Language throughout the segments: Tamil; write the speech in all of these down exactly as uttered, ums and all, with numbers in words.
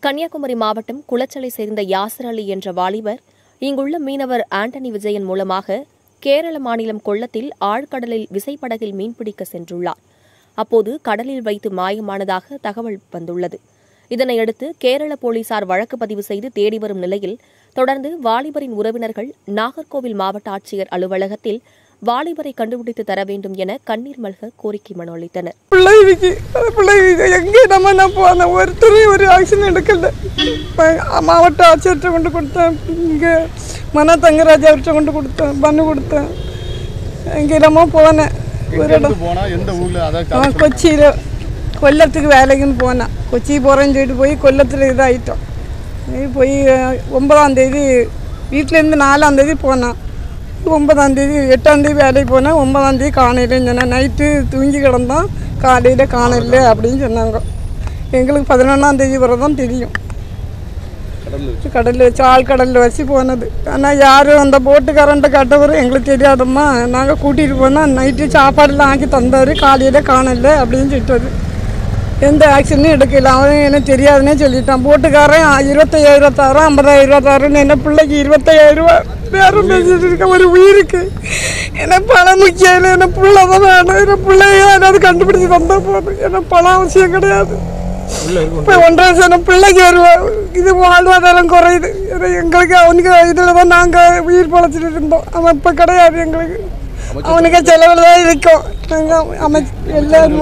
கன்னியாகுமரி மாவட்டம் குளச்சலை சேர்ந்த யாசர் அலி என்ற வாலிபர் இங்குள்ள மீனவர் ஆண்டனி விஜயன் மூலமாக கேரள மாநிலம் கொல்லத்தில் ஆழ்கடலில் விசைப்படகில் மீன்பிடிக்க சென்றுள்ளார். அப்போது கடலில் வைத்து மாயமானதாக தகவல் வந்துள்ளது. இதனையடுத்து கேரள போலீசார் வழக்கு பதிவு செய்து தேடி வரும் நிலையில் தொடர்ந்து வாலிபரின் உறவினர்கள் நாகர்கோவில் மாவட்ட ஆட்சியர் அலுவலகத்தில் வாலிபரை கண்டுபிடித்து தர வேண்டும் என கண்ணீர் மல்க கோரிக்கை மனு அளித்தனர். மாவட்ட ஆட்சியர்கிட்ட கொண்டு கொடுத்தேன், இங்கே மன தங்கராஜ் அவர்கிட்ட கொண்டு கொடுத்தேன், பண்ணு கொடுத்தேன். இங்கே நம்ம போனேன் ஒரு இடம் கொச்சியில் கொல்லத்துக்கு வேலைக்குன்னு போனேன். கொச்சி போகிறேன்னு சொல்லிட்டு போய் கொல்லத்தில் இதாகிட்டோம். போய் ஒன்பதாம் தேதி வீட்டிலேருந்து நாலாம் தேதி போனேன். ஒன்பதாம் தேதி எட்டாம் தேதி வேலைக்கு போனேன். ஒன்பதாம் தேதி காணையிலன்னு சொன்னேன். நைட்டு தூங்கி கிடந்தோம், காலையில் காணல அப்படின்னு சொன்னாங்க. எங்களுக்கு பதினொன்றாம் தேதி வரை தான் தெரியும். கடலில் வச்சு ஆழ்கடலில் வச்சு போனது. ஆனால் யாரும் அந்த போட்டுக்காரன்ட்ட கட்டவரும் எங்களுக்கு தெரியாதம்மா. நாங்கள் கூட்டிகிட்டு போனால் நைட்டு சாப்பாடுலாம் ஆக்கி தந்தார், காலையில் காணல அப்படின்னு சொல்லிட்டாரு. எந்த ஆக்ஷனும் எடுக்கல. அவன் எனக்கு தெரியாதுன்னே சொல்லிட்டான். போட்டுக்காரன் இருபத்தையாயிரம் இருபத்தாயிரம் ஐம்பதாயிரம் இருபத்தாயிரம்னு என்ன பிள்ளைக்கு இருபத்தையாயிரம் ரூபா பேரும் பேசிட்டு இருக்க ஒரு உயிருக்கு. என்ன பணம் முக்கியம் இல்லை, என்ன பிள்ளை தான் வேணும். என்ன பிள்ளைய ஏதாவது கண்டுபிடிச்சி தந்தா போதும். என்ன பணம் அவசியம் கிடையாது. இப்போ ஒன்றரை வருஷம் பிள்ளைக்கு வருவோம். இது வாழ்வாதாரம் குறையுது. எங்களுக்கு அவனுக்கு இதில் தான் நாங்கள் உயிர் பழச்சிட்டு இருந்தோம். அவன் இப்போ கிடையாது. எங்களுக்கு அவனுக்கு செலவில் தான் இருக்கும். நாங்கள் அமைச்சு எல்லாரும்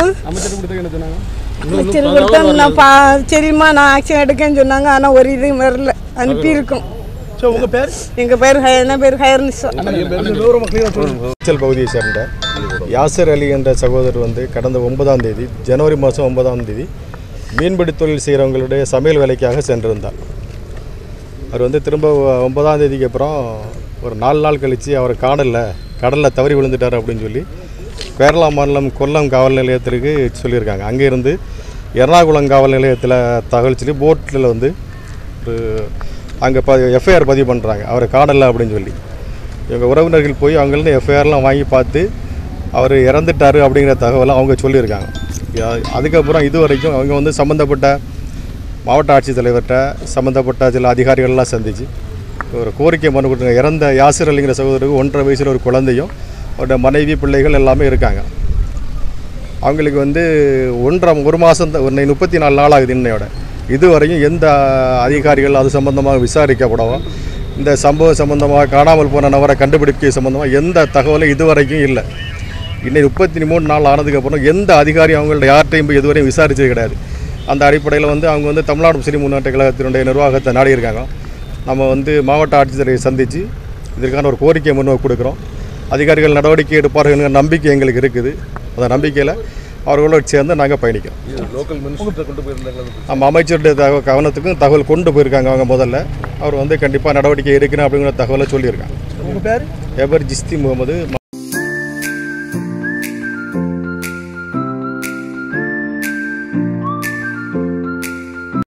அமைச்சர் கொடுத்தா நான் பா சரிம்மா நான் ஆக்ஷன் எடுக்கேன்னு சொன்னாங்க. ஆனால் ஒரு இதுவும் வரல. அனுப்பியிருக்கோம். எங்கள் பேர் என்ன பேர் ஹயர்னிசா. பகுதியை சேர்ந்த யாசர் அலி என்ற சகோதரர் வந்து கடந்த ஒன்பதாம் தேதி ஜனவரி மாதம் ஒன்பதாம் தேதி மீன்பிடி தொழில் செய்கிறவங்களுடைய சமையல் வேலைக்காக சென்றிருந்தார். அவர் வந்து திரும்ப ஒன்பதாம் தேதிக்கு அப்புறம் ஒரு நாலு நாள் கழித்து அவர் காணல, கடலில் தவறி விழுந்துட்டார் அப்படின்னு சொல்லி கேரளா மாநிலம் கொல்லம் காவல் நிலையத்திற்கு சொல்லியிருக்காங்க. அங்கேருந்து எர்ணாகுளம் காவல் நிலையத்தில் தகவல் சொல்லி போட்டில் வந்து ஒரு அங்கே ப எஃப்ஐஆர் பதிவு பண்ணுறாங்க. அவர் காணலை அப்படின்னு சொல்லி. எங்கள் உறவினர்கள் போய் அவங்கள்ட்ட எஃப்ஐஆர்லாம் வாங்கி பார்த்து அவர் இறந்துட்டார் அப்படிங்கிற தகவலை அவங்க சொல்லியிருக்காங்க. அதுக்கப்புறம் இது வரைக்கும் அவங்க வந்து சம்மந்தப்பட்ட மாவட்ட ஆட்சித்தலைவர்கிட்ட சம்மந்தப்பட்ட சில அதிகாரிகள்லாம் சந்தித்து ஒரு கோரிக்கை மனு கொடுத்தாங்க. இறந்த யாசர் அலிங்கிற சகோதரருக்கு ஒன்றரை வயசில் ஒரு குழந்தையும் அவருடைய மனைவி பிள்ளைகள் எல்லாமே இருக்காங்க. அவங்களுக்கு வந்து ஒன்றரை ஒரு மாதம் ஒரு முப்பத்தி நாலு நாள் ஆகுது இன்னையோட. இதுவரையும் எந்த அதிகாரிகள் அது சம்பந்தமாக விசாரிக்கப்படவோ, இந்த சம்பவம் சம்பந்தமாக காணாமல் போன நபரை கண்டுபிடிக்க சம்பந்தமாக எந்த தகவலும் இதுவரைக்கும் இல்லை. இன்னைக்கு முப்பத்தி மூணு நாள் ஆனதுக்கப்புறம் எந்த அதிகாரி அவங்கள்ட்ட யார்கிட்டையும் போய் இதுவரையும் விசாரித்தது கிடையாது. அந்த அடிப்படையில் வந்து அவங்க வந்து தமிழ்நாடு முஸ்லீம் முன்னேற்ற கழகத்தினுடைய நிர்வாகத்தை நாடியிருக்காங்க. நம்ம வந்து மாவட்ட ஆட்சித்தலைவரை சந்தித்து இதற்கான ஒரு கோரிக்கை மனுவை கொடுக்குறோம். அதிகாரிகள் நடவடிக்கை எடுப்பார்கள் நம்பிக்கை எங்களுக்கு இருக்குது. அந்த நம்பிக்கையில் அவர்களோடு சேர்ந்து நாங்கள் பயணிக்கிறோம். நம்ம அமைச்சருடைய தகவல் கவனத்துக்கும் தகவல் கொண்டு போயிருக்காங்க. அவங்க முதல்ல அவர் வந்து கண்டிப்பாக நடவடிக்கை எடுக்கணும் அப்படிங்கிற தகவலை சொல்லியிருக்காங்க. என் பேர் ஜிஸ்தி முகமது.